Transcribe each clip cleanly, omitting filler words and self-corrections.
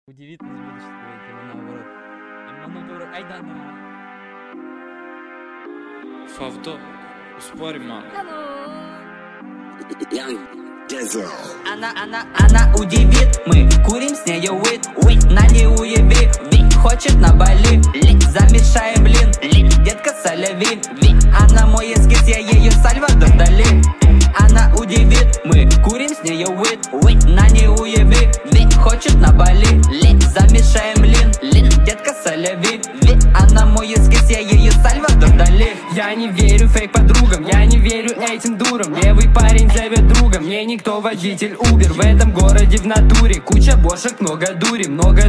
Удивит, не будешь говорить, именно наоборот. Именно наоборот. Ай да, Фавдо, успорим, мам. Она удивит, мы курим с нею уит, на не уяви, хочет на Бали, замешаем блин, детка соляви, она мой эскиз, я ее Сальвадор Дали. Она удивит, мы курим с нею уит, на не уяви, хочет на Бали, замешаем блин, детка соляви, она мой эскиз, я ее Сальвадор Дали. Я не верю фейк подругам, я не верю этим дурам. Левый парень зовет друга, мне никто водитель Uber. В этом городе в натуре куча бошек, много дури,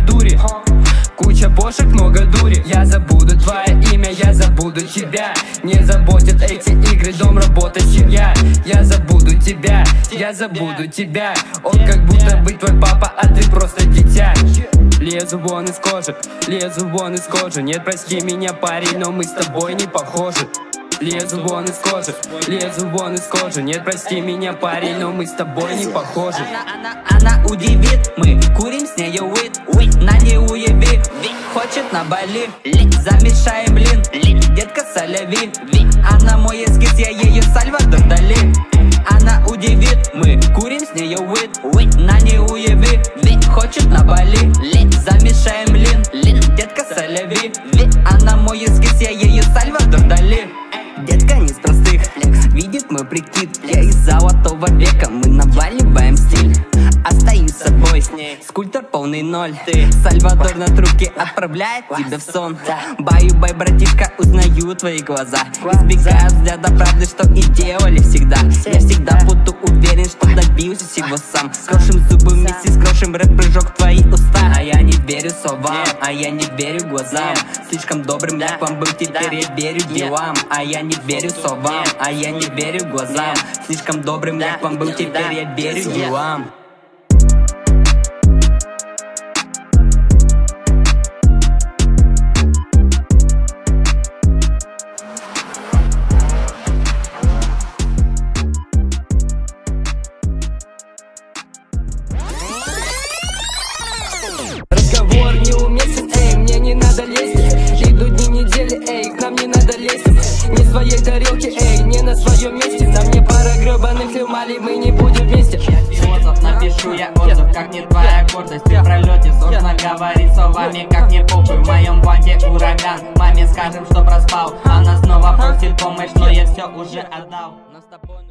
куча бошек, много дури. Я забуду твое имя, я забуду тебя. Не заботят эти игры, дом, работа, семья. Я забуду тебя, я забуду тебя. Он как будто бы твой папа, а ты просто дитя. Лезу вон из кожи, лезу вон из кожи. Нет, прости меня, парень, но мы с тобой не похожи. Лезу вон из кожи, лезу вон из кожи. Нет, прости меня, парень, но мы с тобой не похожи. Она удивит, мы курим с нею уит, на не уяви, хочет на Бали, замешаем блин, детка соляви, она мой эскиз, я ее Сальвадор Дали. Она удивит, мы курим с нею уит, на не уяви, хочет на Бали, замешаем блин, детка соляви, она мой эскиз, я ее Сальвадор Дали. Детка не из простых, видит мой прикид, я из золотого века, мы наваливаем стиль. Остаюсь с собой, скульптор полный ноль. Сальвадор на трубке отправляет тебя в сон. Баю-бай, братишка, узнаю твои глаза. Избегаю взгляда правды, что и делали всегда. Я всегда буду уверен, что добился всего сам. Скрошим зубы вместе, скрошим рэп-прыжок в твои уста. А я не верю словам, а я не верю глазам. Слишком добрым я к вам был, теперь я верю делам. А я не верю словам, а я не верю глазам. Слишком добрым я к вам был, теперь я верю делам. Разговор неуместен, эй, мне не надо лезть. Идут дни, недели, эй, к нам не надо лезть. Не в своей тарелке, эй, не на своем месте. На мне пара гребаных лималей, мы не будем вместе. Отзыв напишу я отзыв, как не твоя гордость. Ты в пролете сложно говорить словами, как не похуй. В моем банде ураган, маме скажем, что проспал. Она снова просит помощь, но я все уже отдал.